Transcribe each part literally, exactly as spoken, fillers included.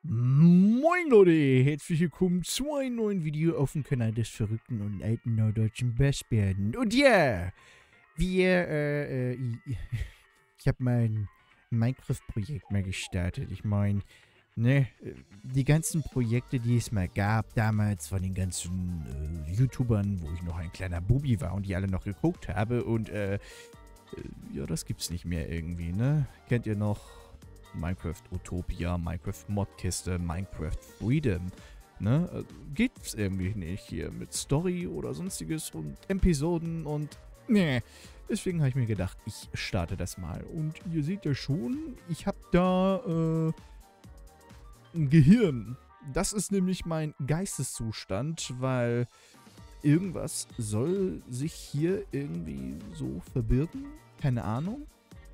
Moin Leute, herzlich willkommen zu einem neuen Video auf dem Kanal des verrückten und alten norddeutschen Bassbären. Und ja, wir, äh, äh, ich, ich habe mein Minecraft-Projekt mal gestartet. Ich meine, ne, die ganzen Projekte, die es mal gab, damals von den ganzen äh, YouTubern, wo ich noch ein kleiner Bubi war und die alle noch geguckt habe und, äh, äh ja, das gibt's nicht mehr irgendwie, ne? Kennt ihr noch Minecraft Utopia, Minecraft Modkiste, Minecraft Freedom, ne? Äh, Gibt's irgendwie nicht hier mit Story oder sonstiges und Episoden und ne. Deswegen habe ich mir gedacht, ich starte das mal. Und ihr seht ja schon, ich habe da äh, ein Gehirn. Das ist nämlich mein Geisteszustand, weil irgendwas soll sich hier irgendwie so verbirgen. Keine Ahnung.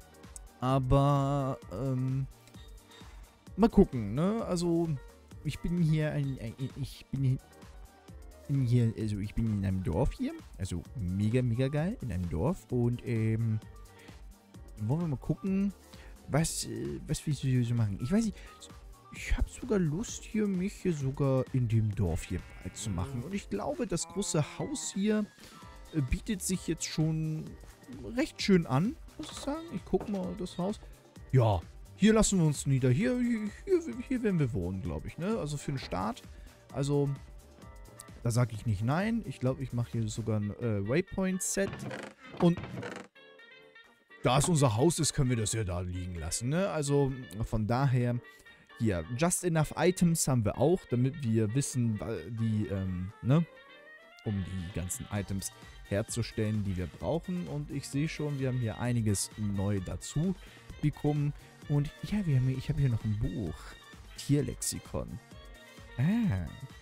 Aber, ähm, mal gucken, ne? Also, ich bin hier ein, ein ich bin hier, also ich bin in einem Dorf hier. Also, mega, mega geil, in einem Dorf. Und, ähm, wollen wir mal gucken, was, äh, was wir hier so machen. Ich weiß nicht, ich habe sogar Lust hier, mich hier sogar in dem Dorf hier breit zu machen. Und ich glaube, das große Haus hier äh, bietet sich jetzt schon recht schön an, muss ich sagen. Ich gucke mal das Haus. Ja, hier lassen wir uns nieder. Hier, hier, hier, hier werden wir wohnen, glaube ich, ne? Also für den Start. Also, da sage ich nicht nein. Ich glaube, ich mache hier sogar ein äh, Waypoint-Set. Und da es unser Haus ist, können wir das ja da liegen lassen, ne? Also, von daher, hier, just enough Items haben wir auch, damit wir wissen, die, ähm, ne? Um die ganzen Items herzustellen, die wir brauchen. Und ich sehe schon, wir haben hier einiges neu dazu bekommen. Und ja, wir haben hier, ich habe hier noch ein Buch. Tierlexikon. Ah.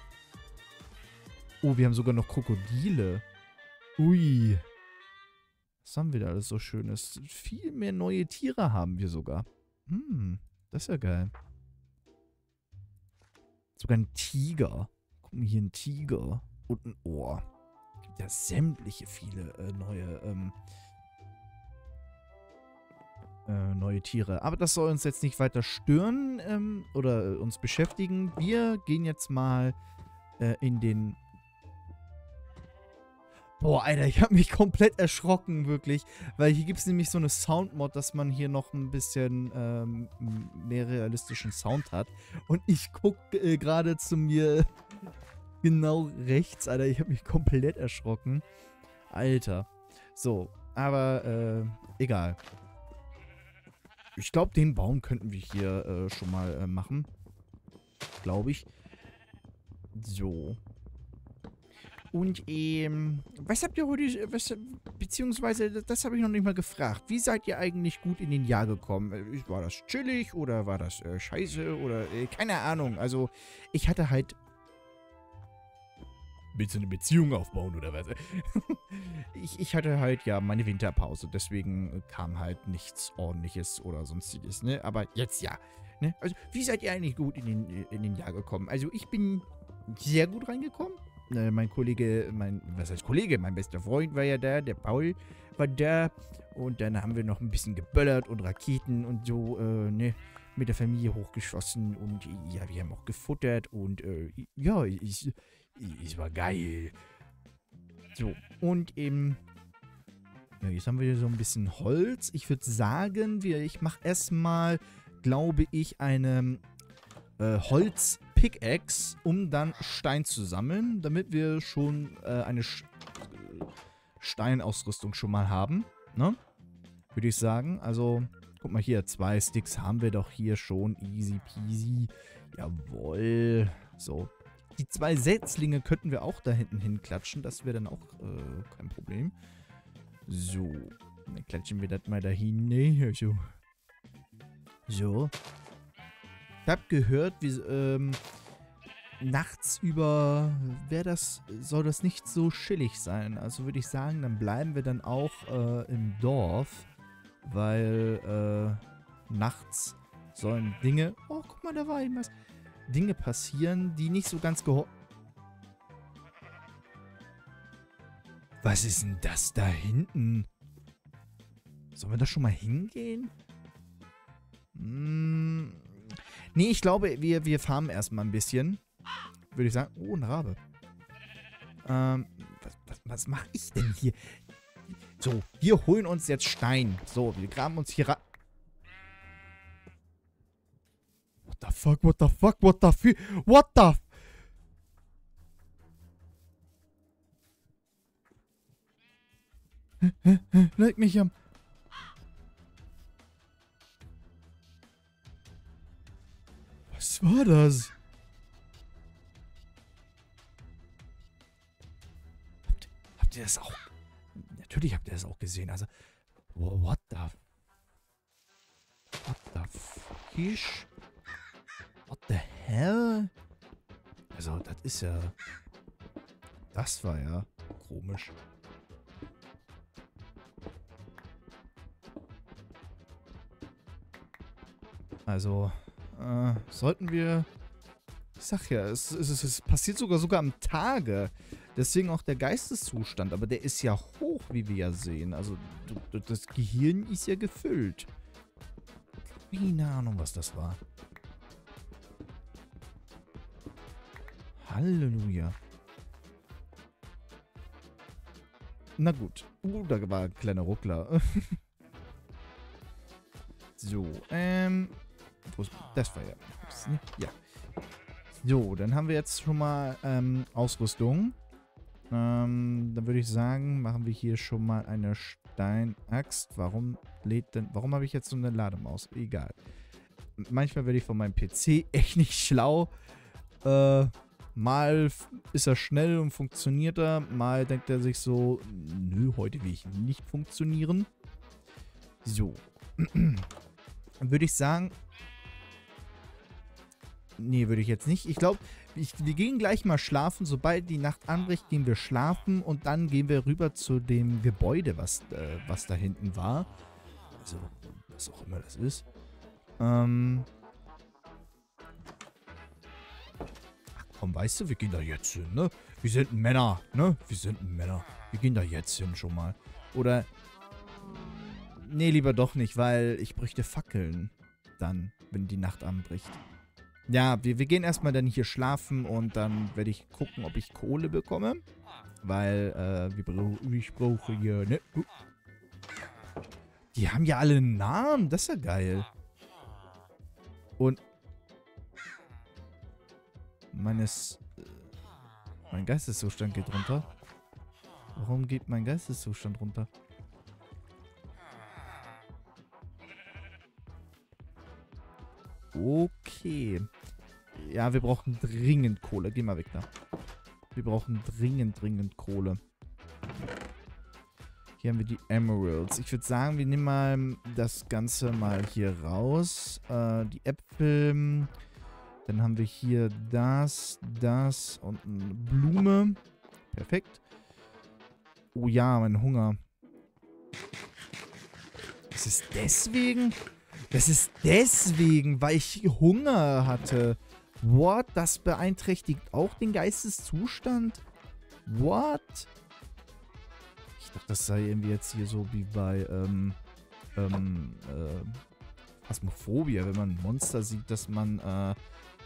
Oh, wir haben sogar noch Krokodile. Ui. Was haben wir da alles so Schönes? Viel mehr neue Tiere haben wir sogar. Hm, das ist ja geil. Sogar ein Tiger. Guck mal, hier ein Tiger. Und ein Ohr. Es gibt ja sämtliche viele äh, neue, ähm, äh, neue Tiere. Aber das soll uns jetzt nicht weiter stören ähm, oder äh, uns beschäftigen. Wir gehen jetzt mal äh, in den... Boah, Alter, ich habe mich komplett erschrocken, wirklich. Weil hier gibt es nämlich so eine Soundmod, dass man hier noch ein bisschen ähm, mehr realistischen Sound hat. Und ich gucke äh, gerade zu mir... Genau rechts, Alter. Ich habe mich komplett erschrocken. Alter. So, aber äh, egal. Ich glaube, den Baum könnten wir hier äh, schon mal äh, machen. Glaube ich. So. Und, ähm, was habt ihr heute, was, beziehungsweise, das habe ich noch nicht mal gefragt. Wie seid ihr eigentlich gut in den Jahr gekommen? War das chillig oder war das äh, scheiße oder, äh, keine Ahnung. Also, ich hatte halt... Willst du eine Beziehung aufbauen oder was? ich, ich hatte halt ja meine Winterpause, deswegen kam halt nichts Ordentliches oder sonstiges, ne? Aber jetzt ja, ne? Also, wie seid ihr eigentlich gut in den, in den Jahr gekommen? Also, ich bin sehr gut reingekommen. Äh, mein Kollege, mein, was heißt Kollege? Mein bester Freund war ja da, der Paul war da. Und dann haben wir noch ein bisschen geböllert und Raketen und so, äh, ne? Mit der Familie hochgeschossen und ja, wir haben auch gefuttert und, äh, ja, ich... Es war geil. So, und eben... Ja, jetzt haben wir hier so ein bisschen Holz. Ich würde sagen, wir, ich mache erstmal, glaube ich, eine äh, Holz-Pickaxe, um dann Stein zu sammeln, damit wir schon äh, eine Sch Steinausrüstung schon mal haben. Ne? Würde ich sagen. Also, guck mal hier, zwei Sticks haben wir doch hier schon. Easy peasy. Jawohl. So. Die zwei Setzlinge könnten wir auch da hinten hinklatschen. Das wäre dann auch äh, kein Problem. So. Dann klatschen wir das mal dahin. Nee, so. So. Ich habe gehört, wie, ähm, nachts über wäre das, soll das nicht so chillig sein. Also würde ich sagen, dann bleiben wir dann auch äh, im Dorf. Weil, äh, nachts sollen Dinge... Oh, guck mal, da war irgendwas. Dinge passieren, die nicht so ganz geho... Was ist denn das da hinten? Sollen wir da schon mal hingehen? Hm, Nee, ich glaube, wir, wir farmen erstmal ein bisschen. Würde ich sagen. Oh, ein Rabe. Ähm, was, was, was mache ich denn hier? So, wir holen uns jetzt Stein. So, wir graben uns hier rein. What the fuck, what the fuck, what the fuck, what the f... Leg mich am... Was war das? Habt, habt ihr das auch... Natürlich habt ihr das auch gesehen, also... What the... What the fish? What the hell? Also, das ist ja... Das war ja komisch. Also, äh, sollten wir... Ich sag ja, es, es, es passiert sogar sogar am Tage. Deswegen auch der Geisteszustand. Aber der ist ja hoch, wie wir ja sehen. Also, das Gehirn ist ja gefüllt. Keine Ahnung, was das war. Halleluja. Na gut. Uh, da war ein kleiner Ruckler. So, ähm... Das war ja... Ja. So, dann haben wir jetzt schon mal ähm, Ausrüstung. Ähm, dann würde ich sagen, machen wir hier schon mal eine Steinaxt. Warum lädt denn... Warum habe ich jetzt so eine Lademaus? Egal. Manchmal werde ich von meinem P C echt nicht schlau. Äh, mal ist er schnell und funktioniert er. Mal denkt er sich so, nö, heute will ich nicht funktionieren. So. Dann würde ich sagen... Nee, würde ich jetzt nicht. Ich glaube, wir gehen gleich mal schlafen. Sobald die Nacht anbricht, gehen wir schlafen. Und dann gehen wir rüber zu dem Gebäude, was, äh, was da hinten war. Also, was auch immer das ist. Ähm... Ach komm, weißt du, wir gehen da jetzt hin, ne? Wir sind Männer, ne? Wir sind Männer. Wir gehen da jetzt hin schon mal. Oder... Nee, lieber doch nicht, weil ich bräuchte Fackeln. Dann, wenn die Nacht anbricht. Ja, wir, wir gehen erstmal dann hier schlafen und dann werde ich gucken, ob ich Kohle bekomme. Weil, äh, wir bra ich brauche hier, ne? Uh. Die haben ja alle einen Namen, das ist ja geil. Und meines, äh, mein Geisteszustand geht runter. Warum geht mein Geisteszustand runter? Okay. Ja, wir brauchen dringend Kohle. Geh mal weg da. Wir brauchen dringend, dringend Kohle. Hier haben wir die Emeralds. Ich würde sagen, wir nehmen mal das Ganze mal hier raus. Äh, die Äpfel. Dann haben wir hier das, das und eine Blume. Perfekt. Oh ja, mein Hunger. Das ist deswegen... Das ist deswegen, weil ich Hunger hatte. What? Das beeinträchtigt auch den Geisteszustand? What? Ich dachte, das sei irgendwie jetzt hier so wie bei, ähm, ähm, äh, Phasmophobia, wenn man ein Monster sieht, dass man, äh,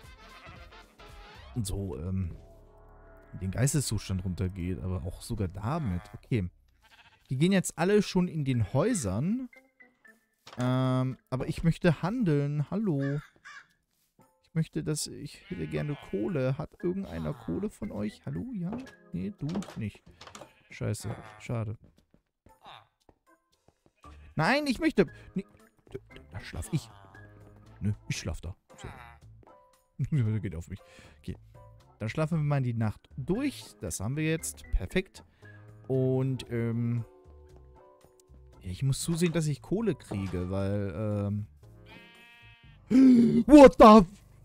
so, ähm, den Geisteszustand runtergeht, aber auch sogar damit. Okay. Die gehen jetzt alle schon in den Häusern. Ähm, aber ich möchte handeln. Hallo. Ich möchte, dass... Ich hätte gerne Kohle. Hat irgendeiner Kohle von euch? Hallo? Ja? Nee, du nicht. Scheiße. Schade. Nein, ich möchte... Nee. Da schlaf ich. Nö, ich schlaf da. So. Geht auf mich. Okay. Dann schlafen wir mal die Nacht durch. Das haben wir jetzt. Perfekt. Und, ähm... ich muss zusehen, dass ich Kohle kriege, weil, ähm... What the...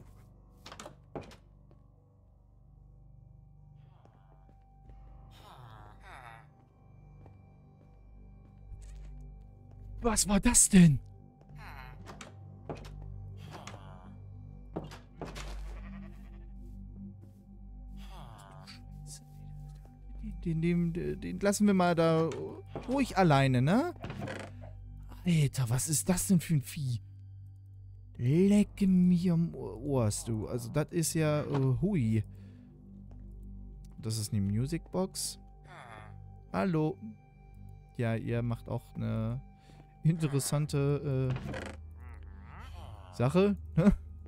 Was war das denn? Den, den, den, den lassen wir mal da ruhig alleine, ne? Alter, was ist das denn für ein Vieh? Leck mir am Ohr, du. Also das ist ja, äh, hui. Das ist eine Musicbox. Hallo. Ja, ihr macht auch eine interessante, äh, Sache, ne?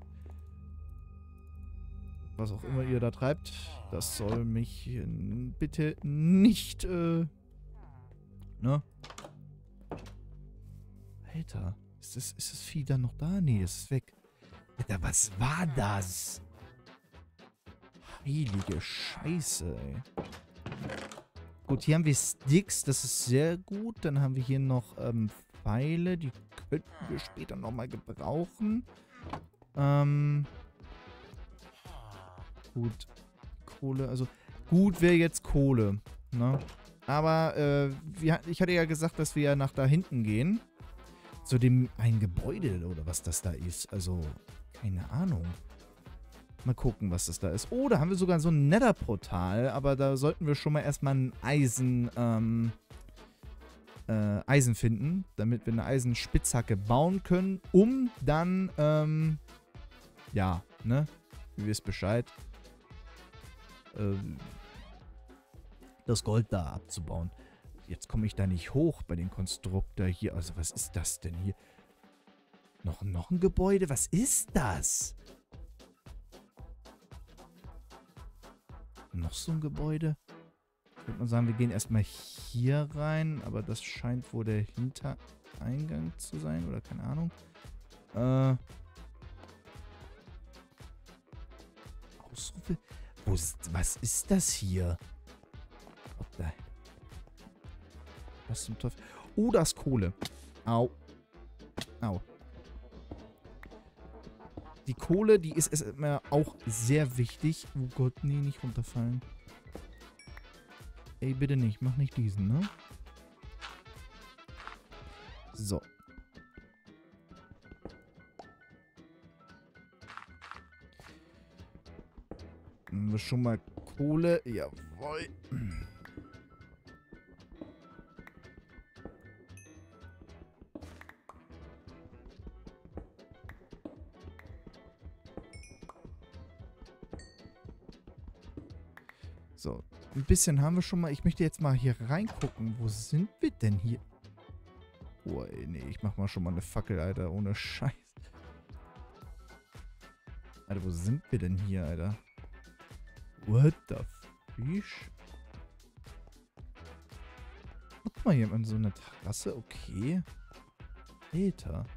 Was auch immer ihr da treibt, das soll mich äh, bitte nicht, äh, ne? Alter, ist das, ist das Vieh dann noch da? Nee, es ist weg. Alter, was war das? Heilige Scheiße, ey. Gut, hier haben wir Sticks, das ist sehr gut. Dann haben wir hier noch ähm, Pfeile, die könnten wir später nochmal gebrauchen. Ähm... Gut, Kohle, also gut wäre jetzt Kohle, ne? Aber äh, wir, ich hatte ja gesagt, dass wir ja nach da hinten gehen. Zu dem ein Gebäude oder was das da ist. Also, keine Ahnung. Mal gucken, was das da ist. Oh, da haben wir sogar so ein Nether-Portal, aber da sollten wir schon mal erstmal ein Eisen, ähm, äh, Eisen finden, damit wir eine Eisenspitzhacke bauen können, um dann, ähm, ja, ne? Ihr wisst Bescheid. Das Gold da abzubauen. Jetzt komme ich da nicht hoch bei den Konstruktor hier. Also was ist das denn hier? Noch, noch ein Gebäude? Was ist das? Noch so ein Gebäude? Ich würde mal sagen, wir gehen erstmal hier rein. Aber das scheint wohl der Hintereingang zu sein. Oder keine Ahnung. Äh. Ausrufe. Wo ist, was ist das hier? What the? Was zum Teufel? Oh, da ist Kohle. Au. Au. Die Kohle, die ist immer auch sehr wichtig. Oh Gott, nee, nicht runterfallen. Ey, bitte nicht. Mach nicht diesen, ne? So. Haben wir schon mal Kohle? Jawohl. So, ein bisschen haben wir schon mal. Ich möchte jetzt mal hier reingucken. Wo sind wir denn hier? Oh, ey, nee, ich mach mal schon mal eine Fackel, Alter. Ohne Scheiß. Alter, wo sind wir denn hier, Alter? What the fish? Guck mal, hier an so eine Terrasse. Okay. Alter.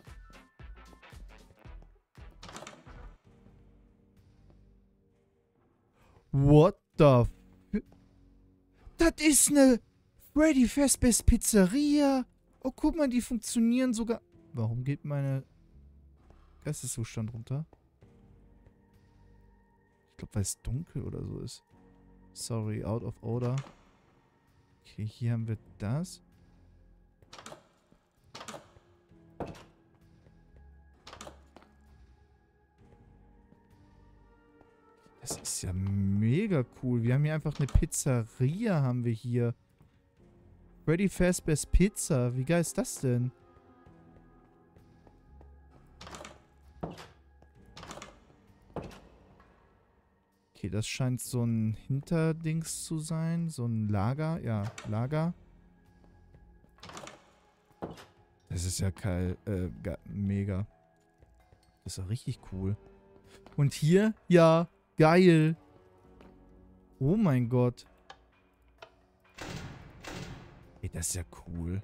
What the f... Das ist eine Freddy Fazbear's Pizzeria. Oh, guck mal, die funktionieren sogar... Warum geht meine Geisteszustand runter? Ich glaube, weil es dunkel oder so ist. Sorry, out of order. Okay, hier haben wir das. Das ist ja mega cool. Wir haben hier einfach eine Pizzeria, haben wir hier. Freddy Fazbear's Pizza. Wie geil ist das denn? Okay, das scheint so ein Hinterdings zu sein. So ein Lager. Ja, Lager. Das ist ja geil. Äh, mega. Das ist ja richtig cool. Und hier? Ja, geil. Oh mein Gott. Ey, das ist ja cool.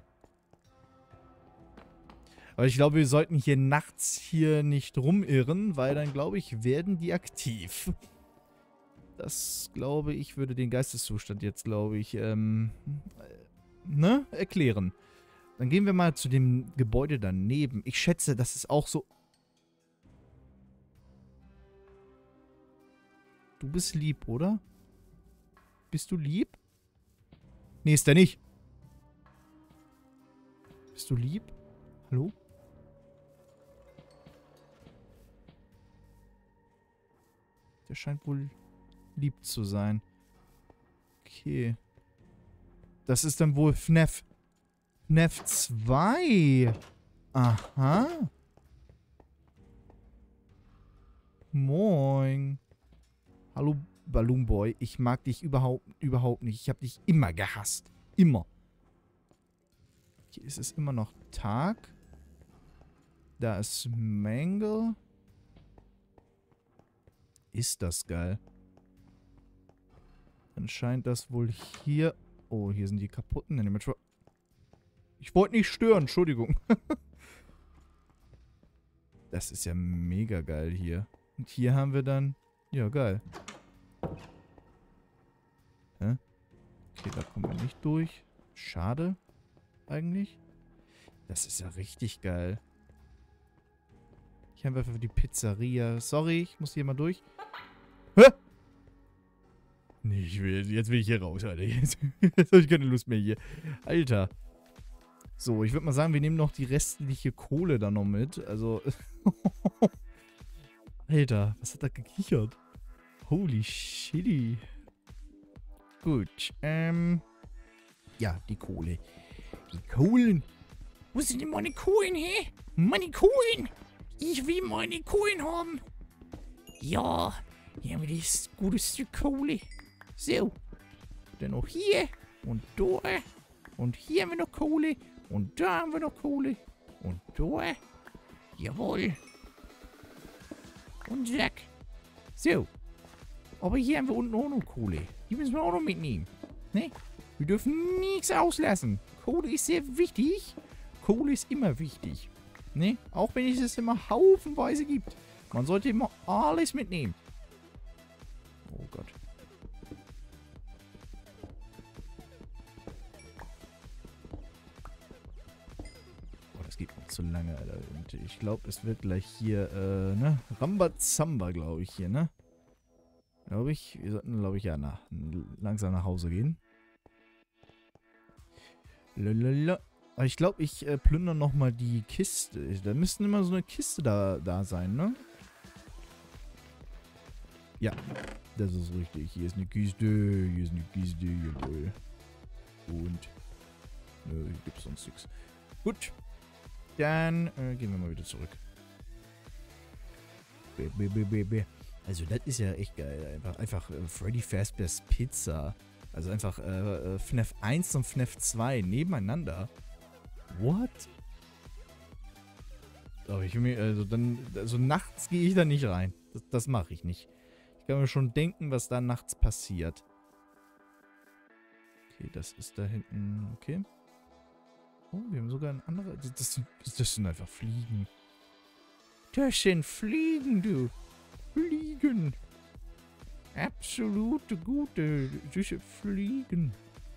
Aber ich glaube, wir sollten hier nachts hier nicht rumirren, weil dann, glaube ich, werden die aktiv. Das, glaube ich, würde den Geisteszustand jetzt, glaube ich, ähm, ne, erklären. Dann gehen wir mal zu dem Gebäude daneben. Ich schätze, das ist auch so... Du bist lieb, oder? Bist du lieb? Nee, ist der nicht. Bist du lieb? Hallo? Der scheint wohl lieb zu sein. Okay. Das ist dann wohl F N A F. F N A F zwei. Aha. Moin. Hallo, Balloon Boy. Ich mag dich überhaupt, überhaupt nicht. Ich habe dich immer gehasst. Immer. Hier ist es immer noch Tag. Da ist Mangle. Ist das geil. Dann scheint das wohl hier... Oh, hier sind die kaputten Animatronics. Ich wollte nicht stören, Entschuldigung. Das ist ja mega geil hier. Und hier haben wir dann... Ja, geil. Hä? Okay, da kommen wir nicht durch. Schade. Eigentlich. Das ist ja richtig geil. Hier haben wir einfach die Pizzeria. Sorry, ich muss hier mal durch. Hä? Nee, ich will, jetzt will ich hier raus, Alter. Jetzt, jetzt habe ich keine Lust mehr hier. Alter. So, ich würde mal sagen, wir nehmen noch die restliche Kohle da noch mit. Also. Alter, was hat da gekichert? Holy shitty. Gut, ähm. Ja, die Kohle. Die Kohlen. Wo sind denn meine Kohlen, hä? Meine Kohlen! Ich will meine Kohlen haben. Ja, hier haben wir das gute Stück Kohle. So. Dann noch hier. Und da. Und hier haben wir noch Kohle. Und da haben wir noch Kohle. Und da. Jawohl. Und zack. So. Aber hier haben wir unten auch noch Kohle. Die müssen wir auch noch mitnehmen. Ne? Wir dürfen nichts auslassen. Kohle ist sehr wichtig. Kohle ist immer wichtig. Ne? Auch wenn es es immer haufenweise gibt. Man sollte immer alles mitnehmen. Oh Gott. Oh, das geht noch zu lange, Alter. Und ich glaube, es wird gleich hier, äh, ne? Rambazamba, glaube ich, hier, ne? Glaube ich. Wir sollten, glaube ich, ja, nach, langsam nach Hause gehen. Lalala. Aber ich glaube, ich äh, plündere nochmal die Kiste. Da müsste immer so eine Kiste da, da sein, ne? Ja, das ist richtig. Hier ist eine Kiste, hier ist eine Kiste, jawohl. Und, nö, hier gibt es sonst nichts. Gut, dann äh, gehen wir mal wieder zurück. B, b, b, b, b. Also das ist ja echt geil. Einfach, einfach äh, Freddy Fazbear's Pizza. Also einfach äh, F N A F eins und F N A F zwei nebeneinander. What? Aber ich will mir, also dann, also nachts gehe ich da nicht rein. Das, das mache ich nicht. Ich kann mir schon denken, was da nachts passiert. Okay, das ist da hinten, okay. Oh, wir haben sogar ein anderes, das, das, sind, das sind einfach Fliegen. Das sind Fliegen, du. Fliegen. Absolute gute, süße Fliegen.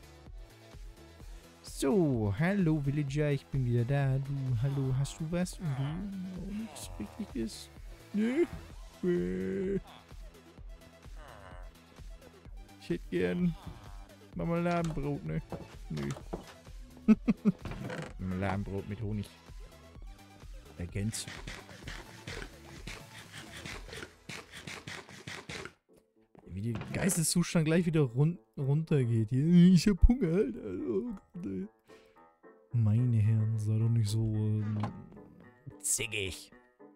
So, hallo Villager, ich bin wieder da. Du, hallo, hast du was? Und du, oh, nichts Wichtiges? Nö? Nee. Ich hätte gern Marmeladenbrot, ne? Nö. Marmeladenbrot mit Honig. Ergänzt. Wie der Geisteszustand gleich wieder run runtergeht. Ich hab Hunger, Alter. Oh Gott, ey. Meine Herren, sei doch nicht so ähm, zickig.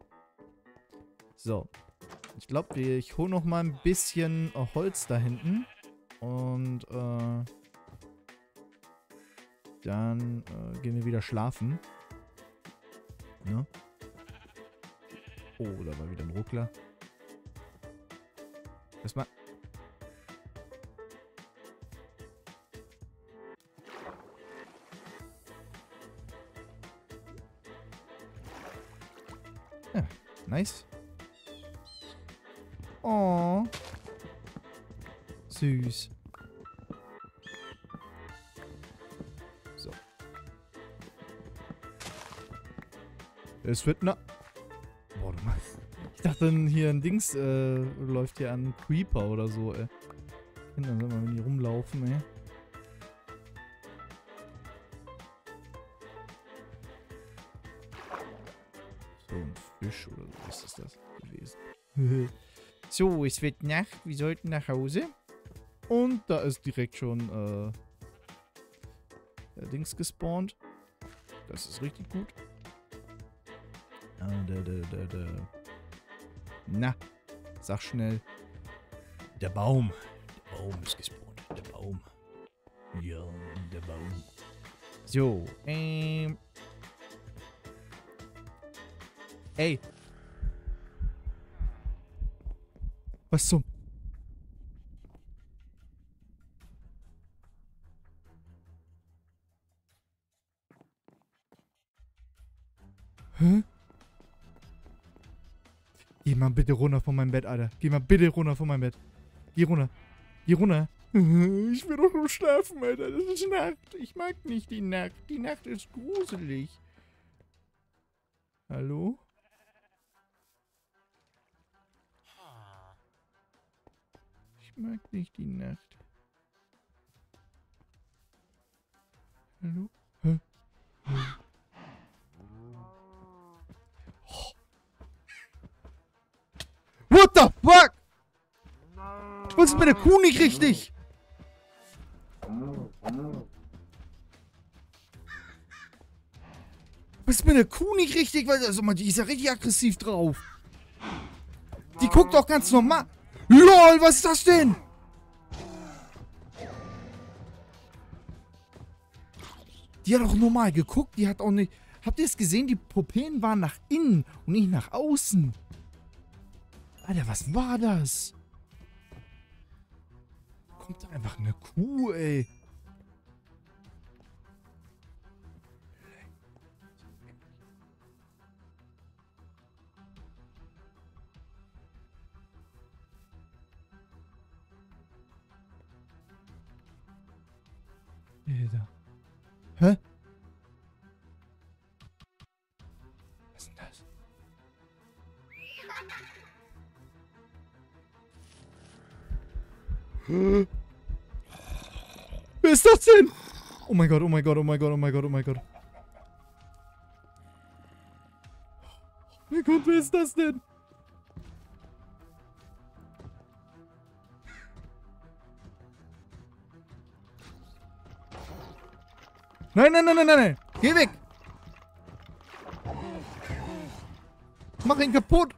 So. Ich glaube, ich hole noch mal ein bisschen äh, Holz da hinten. Und äh, dann äh, gehen wir wieder schlafen. Ne? Oh, da war wieder ein Ruckler. Erstmal. Ja, nice. Oh. Süß. So. Es wird na... Boah, du machst... Ich dachte, hier ein Dings äh, läuft hier an Creeper oder so, ey. Kinder sollen wir nicht rumlaufen, ey. So, ein Fisch oder so, was ist das gewesen? So, es wird Nacht, wir sollten nach Hause. Und da ist direkt schon, äh, der Dings gespawnt. Das ist richtig gut. Ah, da, da, da, da. Na, Sag schnell. Der Baum. Der Baum ist gespawnt. Der Baum. Ja, der Baum. So, ähm. Ey. Was zum... Hä? Geh mal bitte runter von meinem Bett, Alter. Geh mal bitte runter von meinem Bett. Geh runter. Geh runter. Ich will doch nur schlafen, Alter. Das ist Nacht. Ich mag nicht die Nacht. Die Nacht ist gruselig. Hallo? Ich mag nicht die Nacht. Hallo? Hä? Oh. What the fuck? Was ist mit der Kuh nicht richtig? Was ist mit der Kuh nicht richtig? Weil, also, die ist ja richtig aggressiv drauf. Die guckt doch ganz normal. LOL, was ist das denn? Die hat auch normal geguckt. Die hat auch nicht... Habt ihr es gesehen? Die Pupillen waren nach innen und nicht nach außen. Alter, was war das? Kommt da einfach eine Kuh, ey. Alter. Hä? Was ist denn das? Wer ist das denn? Oh mein Gott, oh mein Gott, oh mein Gott, oh mein Gott, oh mein Gott. Oh mein Gott, wer ist das denn? Nein, nein, nein, nein, nein, nein. Geh weg. Mach ihn kaputt.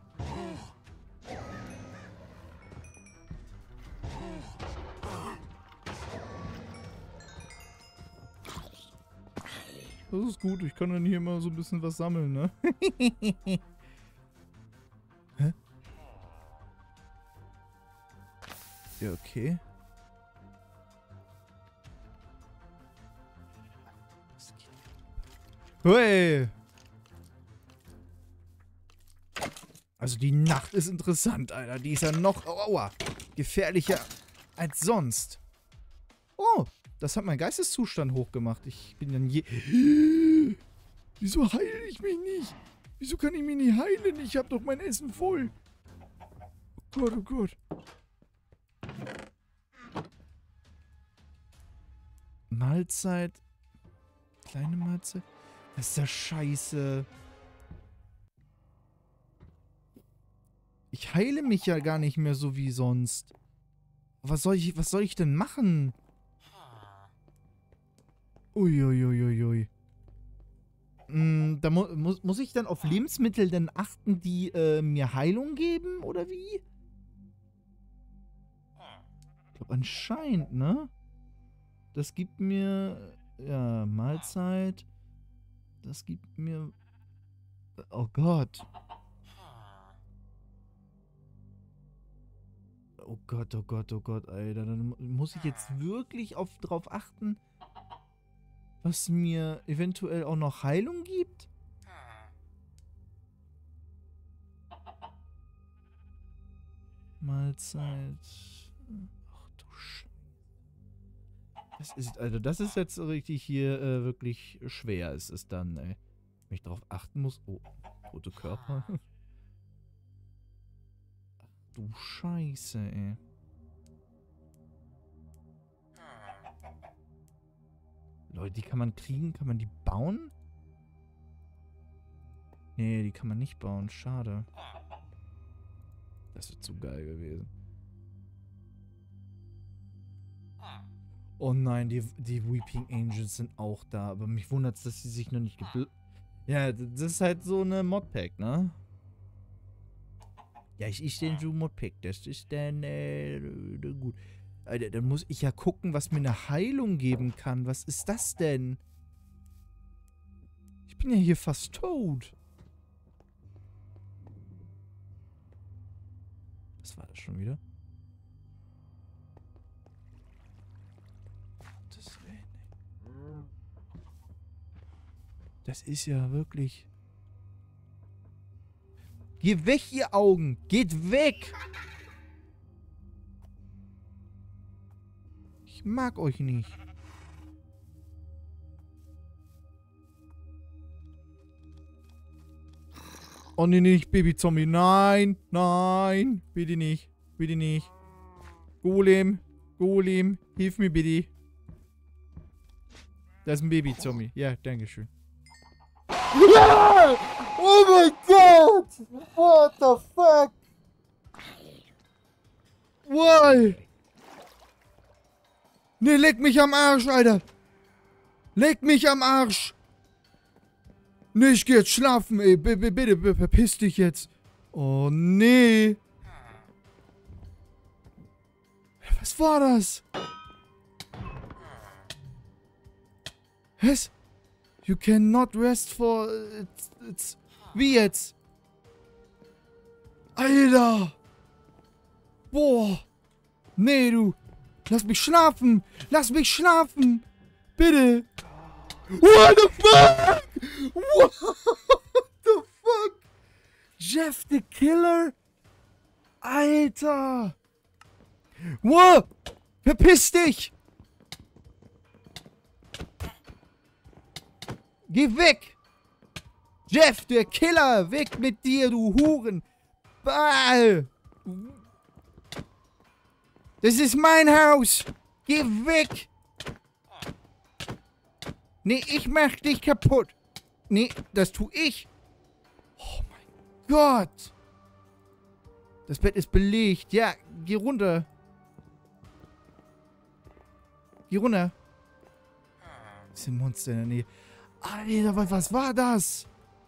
Das ist gut, ich kann dann hier mal so ein bisschen was sammeln, ne? Hä? Ja, okay. Hey! Also die Nacht ist interessant, Alter. Die ist ja noch aua, gefährlicher als sonst. Oh, das hat mein Geisteszustand hochgemacht. Ich bin dann je... Wieso heile ich mich nicht? Wieso kann ich mich nicht heilen? Ich habe doch mein Essen voll. Oh Gott, oh Gott. Mahlzeit. Kleine Mahlzeit. Das ist ja scheiße. Ich heile mich ja gar nicht mehr so wie sonst. Was soll ich, was soll ich denn machen? Uiuiuiui. Hm, da mu mu muss ich dann auf Lebensmittel denn achten, die äh, mir Heilung geben, oder wie? Ich glaube anscheinend, ne? Das gibt mir... Ja, Mahlzeit. Das gibt mir... Oh Gott. Oh Gott, oh Gott, oh Gott, Alter. Dann muss ich jetzt wirklich auf, drauf achten, was mir eventuell auch noch Heilung gibt? Mahlzeit. Ach du Scheiße. Das ist, also das ist jetzt richtig hier äh, wirklich schwer. Ist es dann, ey. Wenn ich darauf achten muss. Oh, tote Körper. Ach du Scheiße, ey. Leute, die kann man kriegen? Kann man die bauen? Nee, die kann man nicht bauen. Schade. Das wird zu geil gewesen. Oh nein, die, die Weeping Angels sind auch da. Aber mich wundert es, dass sie sich noch nicht gebl... Ja, das ist halt so eine Modpack, ne? Das ist denn so Modpack. Das ist dann, äh, gut. Alter, dann muss ich ja gucken, was mir eine Heilung geben kann. Was ist das denn? Ich bin ja hier fast tot. Was war das schon wieder? Das, das ist ja wirklich... Geh weg, ihr Augen! Geht weg! Ich mag euch nicht. Oh, nee, nicht Baby-Zombie. Nein, nein. Bitte nicht. Bitte nicht. Golem, Golem, hilf mir bitte. Das ist ein Baby-Zombie. Ja, dankeschön. Ja! Oh mein Gott! What the fuck? Why? Ne, leck mich am Arsch, Alter! Leck mich am Arsch! Ne, ich geh jetzt schlafen, ey. B -b bitte, verpiss dich jetzt. Oh, nee. Was war das? Was? You cannot rest for... It's, it's, wie jetzt? Alter! Boah! Nee, du! Lass mich schlafen! Lass mich schlafen! Bitte! What the fuck? What the fuck? Jeff the Killer? Alter! Wow! Verpiss dich! Geh weg! Jeff, der Killer! Weg mit dir, du Huren! Bah! Das ist mein Haus! Geh weg! Nee, ich mach dich kaputt! Nee, das tu ich! Oh mein Gott! Das Bett ist belegt. Ja, geh runter. Geh runter. Das ist ein Monster in der Nähe. Alter, was, was war das?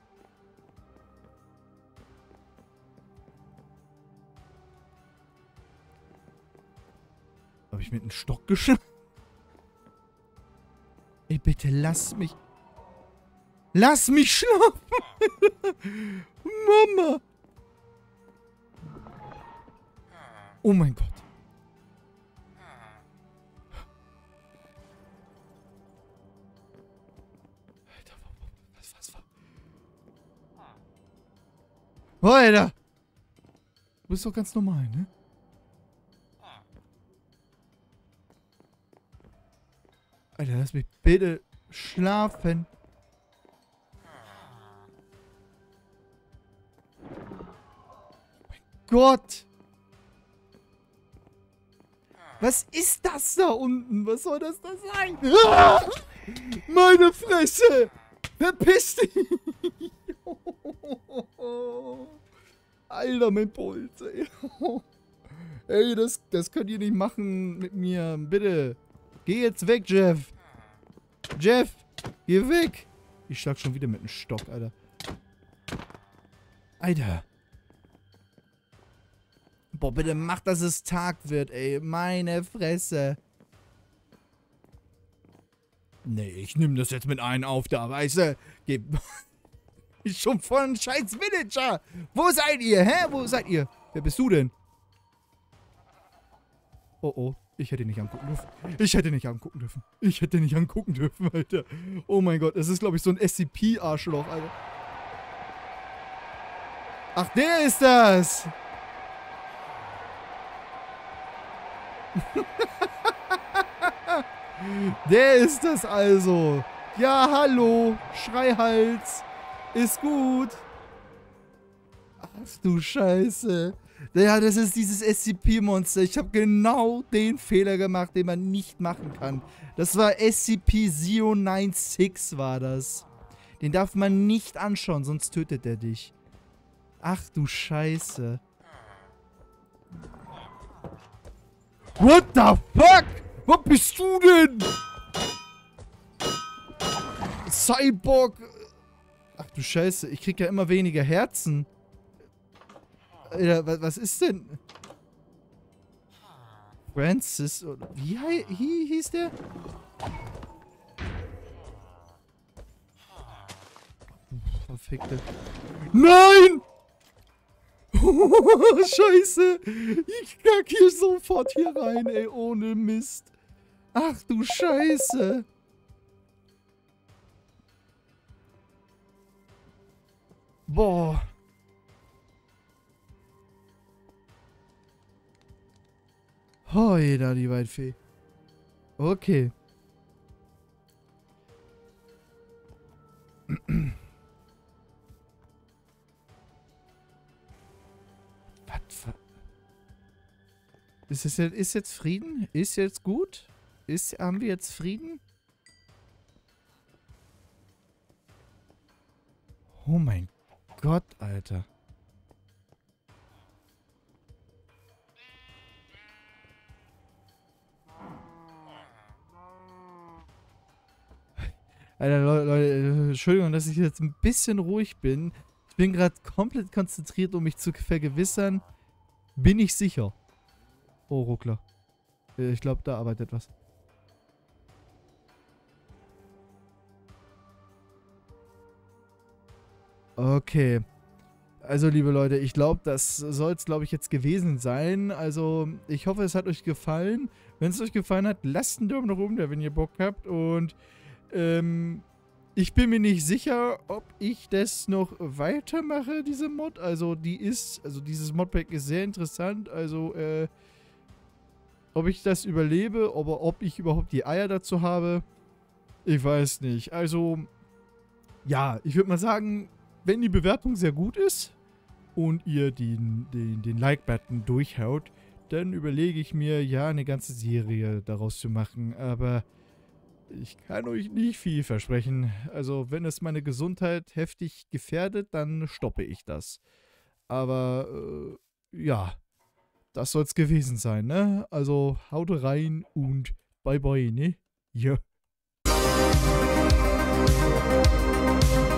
Habe ich mit einem Stock geschlagen? Ey, bitte lass mich. Lass mich schlafen! Mama! Oh mein Gott. Alter, was, was war? Oh, Alter! Du bist doch ganz normal, ne? Alter, lass mich bitte schlafen. Oh mein Gott! Was ist das da unten? Was soll das da sein? Ah! Meine Fresse! Verpiss dich! Alter, mein Puls, ey. Ey, das, das könnt ihr nicht machen mit mir. Bitte. Geh jetzt weg, Jeff. Jeff, geh weg. Ich schlag schon wieder mit einem Stock, Alter. Alter. Boah, bitte mach, dass es Tag wird, ey. Meine Fresse. Nee, ich nehm das jetzt mit einem auf da, weißt du? Geh. Ich schon voll ein scheiß Villager. Wo seid ihr, hä? Wo seid ihr? Wer bist du denn? Oh, oh. Ich hätte nicht angucken dürfen. Ich hätte nicht angucken dürfen. Ich hätte nicht angucken dürfen, Alter. Oh mein Gott, das ist, glaube ich, so ein S C P-Arschloch, Alter. Ach, der ist das! Der ist das also. Ja, hallo. Schreihals. Ist gut. Ach du Scheiße. Ja, das ist dieses S C P-Monster. Ich habe genau den Fehler gemacht, den man nicht machen kann. Das war S C P null neun sechs war das. Den darf man nicht anschauen, sonst tötet er dich. Ach du Scheiße. What the fuck? Wo bist du denn? Cyborg. Ach du Scheiße, ich krieg ja immer weniger Herzen. Alter, wa- was ist denn? Francis, oder wie hei- hi- hieß der? Verfickte. Nein! Scheiße! Ich kack hier sofort hier rein, ey, ohne Mist. Ach du Scheiße! Boah. Hoi, da die Waldfee. Okay. Was? Ist, es jetzt, ist jetzt Frieden? Ist jetzt gut? Ist, haben wir jetzt Frieden? Oh mein Gott, Alter. Alter, Leute, Leute, Entschuldigung, dass ich jetzt ein bisschen ruhig bin. Ich bin gerade komplett konzentriert, um mich zu vergewissern. Bin ich sicher? Oh, Ruckler. Ich glaube, da arbeitet was. Okay. Also, liebe Leute, ich glaube, das soll es, glaube ich, jetzt gewesen sein. Also, ich hoffe, es hat euch gefallen. Wenn es euch gefallen hat, lasst einen Daumen nach oben da, wenn ihr Bock habt. Und, ähm, ich bin mir nicht sicher, ob ich das noch weitermache, diese Mod. Also, die ist, also dieses Modpack ist sehr interessant. Also, äh, ob ich das überlebe, aber ob ich überhaupt die Eier dazu habe, ich weiß nicht. Also, ja, ich würde mal sagen, wenn die Bewertung sehr gut ist und ihr den, den, den Like-Button durchhaut, dann überlege ich mir, ja, eine ganze Serie daraus zu machen. Aber ich kann euch nicht viel versprechen. Also, wenn es meine Gesundheit heftig gefährdet, dann stoppe ich das. Aber, äh, ja, das soll es gewesen sein, ne? Also, haut rein und bye bye, ne? Ja.